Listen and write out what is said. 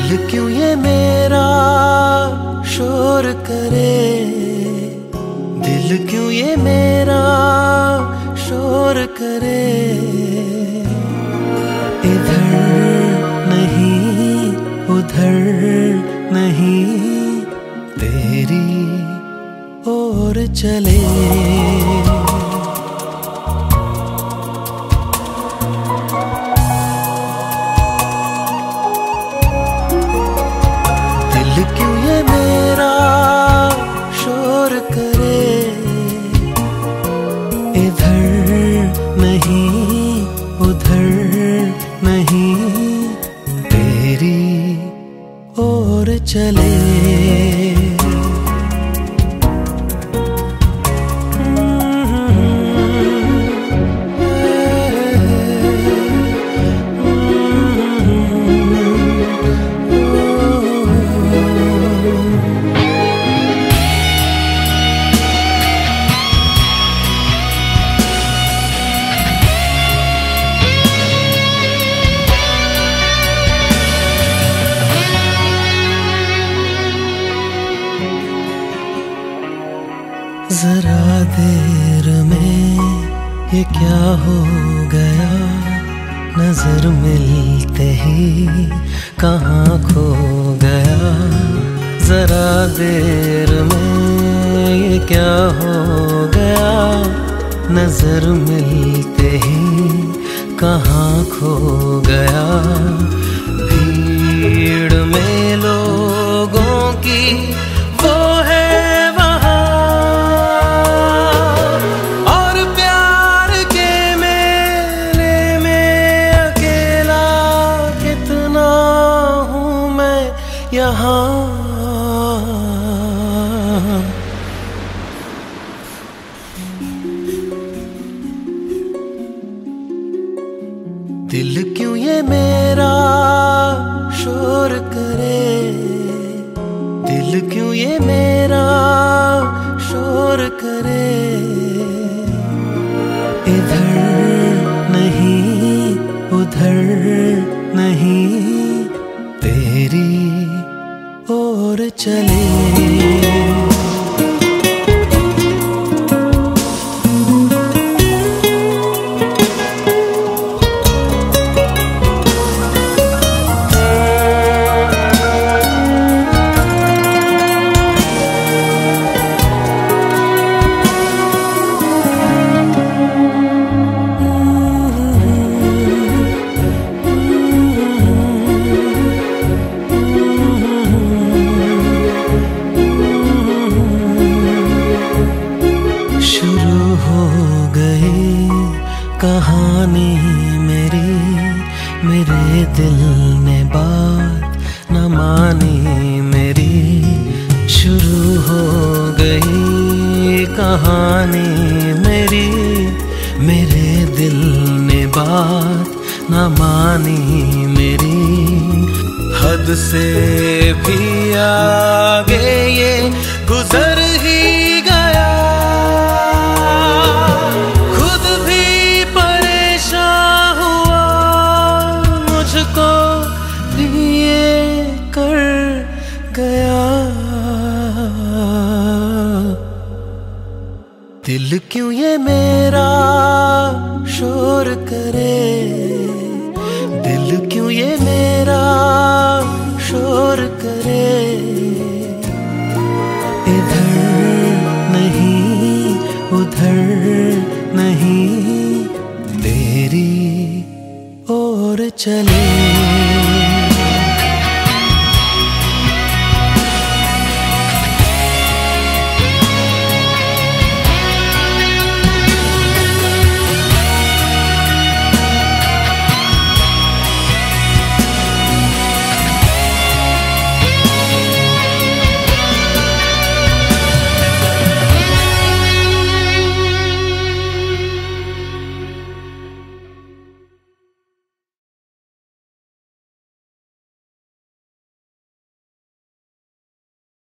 दिल क्यों ये मेरा शोर करे, दिल क्यों ये मेरा शोर करे। इधर नहीं उधर नहीं तेरी ओर चले। दिल क्यों ये मेरा शोर करे, इधर नहीं उधर नहीं तेरी ओर चले। जरा देर में ये क्या हो गया, नजर मिलते ही कहाँ खो गया। जरा देर में ये क्या हो गया, नजर मिलते ही कहाँ खो गया। भीड़ में लोगों की वो है यहाँ। दिल क्यों ये मेरा शोर करे, दिल क्यों ये मेरा शोर करे। इधर नहीं उधर नहीं तेरी ओर चले। कहानी मेरी, मेरे दिल ने बात न मानी मेरी। शुरू हो गई कहानी मेरी, मेरे दिल ने बात न मानी मेरी। हद से भी आगे ये गुजर ही गया, दिल क्यों ये मेरा शोर करे, दिल क्यों ये मेरा शोर करे। इधर नहीं उधर नहीं तेरी ओर चले।